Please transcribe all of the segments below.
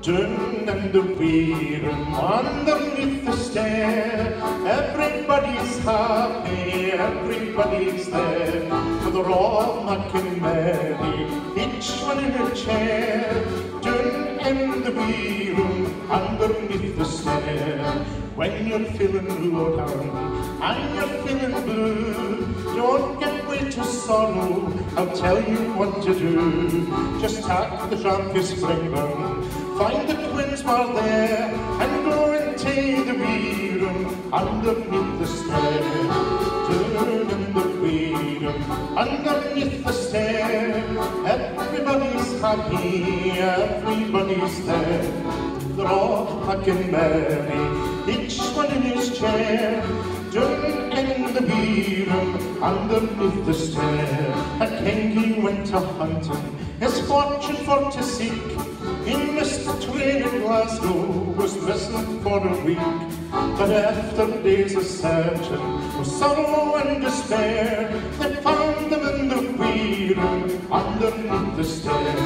Doon in the wee room underneath the stair, everybody's happy, everybody's there, for they're all making merry, each one in a chair. Doon in the wee room underneath the stair. When you're feeling low down and you're feeling blue, don't give way to sorrow, I'll tell you what to do. Just tack the tramp you springbound, find the twins while there, and go into the wee room underneath the stair. Doon in the wee room underneath the stair, everybody's happy, everybody's there. They're all making merry, each one in his chair. Doon in the wee room underneath the stair. A king he went a hunting, his fortune for to seek. He missed the train in Glasgow, was missing for a week. But after days of searching, with sorrow and despair, they found him in the wee room underneath the stair.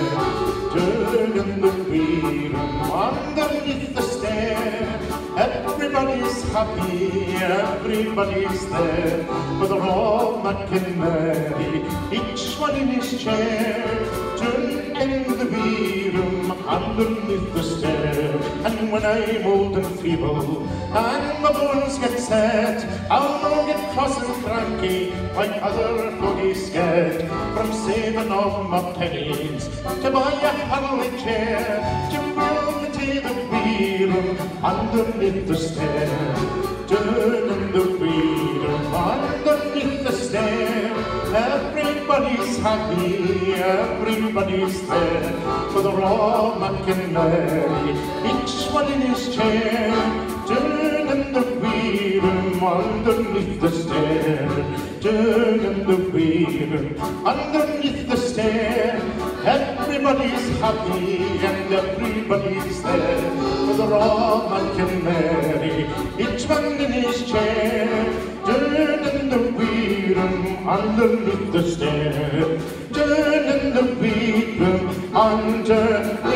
Doon in the wee room underneath the stair, everybody's happy, everybody's there, but they're all making merry, each one in his chair. Doon in the wee room underneath the stair. And when I'm old and feeble and my bones get set, I'll no get cross and cranky like other fogies get, from saving all my pennies to buy a Harley chair, to build me to the wee room underneath the stair. Doon in the wee room underneath the stair, everybody's happy, everybody's there, for they're all making merry, each one in his chair. Doon in the wee room underneath the stair. Doon in the wee room underneath the stair, everybody's happy and everybody's there, for they're all making merry, each one in his chair. Doon in the wee room underneath the stair. Doon in the wee room underneath